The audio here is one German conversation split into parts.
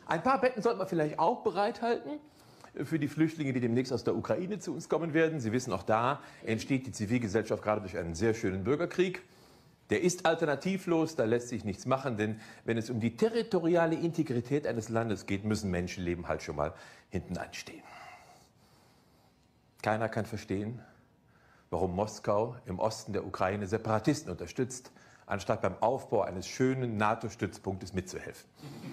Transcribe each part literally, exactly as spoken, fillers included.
Ein paar Betten sollte man vielleicht auch bereithalten für die Flüchtlinge, die demnächst aus der Ukraine zu uns kommen werden. Sie wissen, auch da entsteht die Zivilgesellschaft gerade durch einen sehr schönen Bürgerkrieg. Der ist alternativlos, da lässt sich nichts machen, denn wenn es um die territoriale Integrität eines Landes geht, müssen Menschenleben halt schon mal hinten anstehen. Keiner kann verstehen, warum Moskau im Osten der Ukraine Separatisten unterstützt, anstatt beim Aufbau eines schönen NATO-Stützpunktes mitzuhelfen.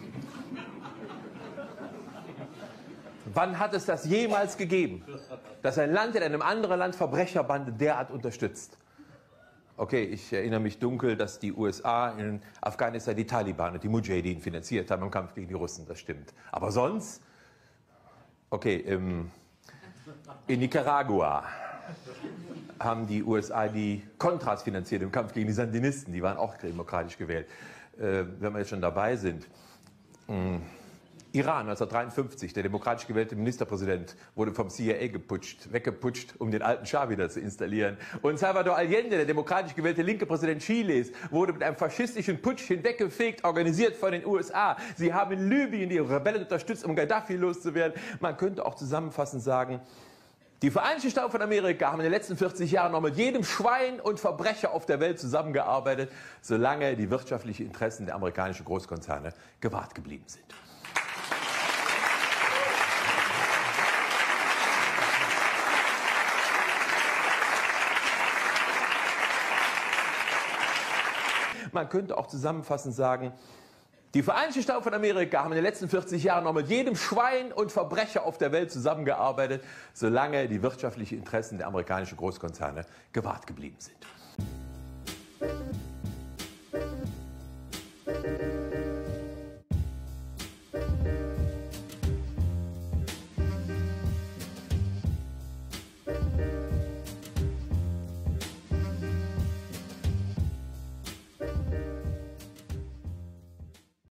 Wann hat es das jemals gegeben, dass ein Land in einem anderen Land Verbrecherbande derart unterstützt? Okay, ich erinnere mich dunkel, dass die U S A in Afghanistan die Taliban und die Mujahideen finanziert haben im Kampf gegen die Russen, das stimmt. Aber sonst, okay, im, in Nicaragua haben die U S A die Contras finanziert im Kampf gegen die Sandinisten, die waren auch demokratisch gewählt. Äh, wenn wir jetzt schon dabei sind, mh, Iran neunzehnhundertdreiundfünfzig, der demokratisch gewählte Ministerpräsident wurde vom C I A geputscht, weggeputscht, um den alten Schah wieder zu installieren. Und Salvador Allende, der demokratisch gewählte linke Präsident Chiles, wurde mit einem faschistischen Putsch hinweggefegt, organisiert von den U S A. Sie haben in Libyen die Rebellen unterstützt, um Gaddafi loszuwerden. Man könnte auch zusammenfassend sagen, die Vereinigten Staaten von Amerika haben in den letzten vierzig Jahren noch mit jedem Schwein und Verbrecher auf der Welt zusammengearbeitet, solange die wirtschaftlichen Interessen der amerikanischen Großkonzerne gewahrt geblieben sind. Man könnte auch zusammenfassend sagen, die Vereinigten Staaten von Amerika haben in den letzten vierzig Jahren noch mit jedem Schwein und Verbrecher auf der Welt zusammengearbeitet, solange die wirtschaftlichen Interessen der amerikanischen Großkonzerne gewahrt geblieben sind.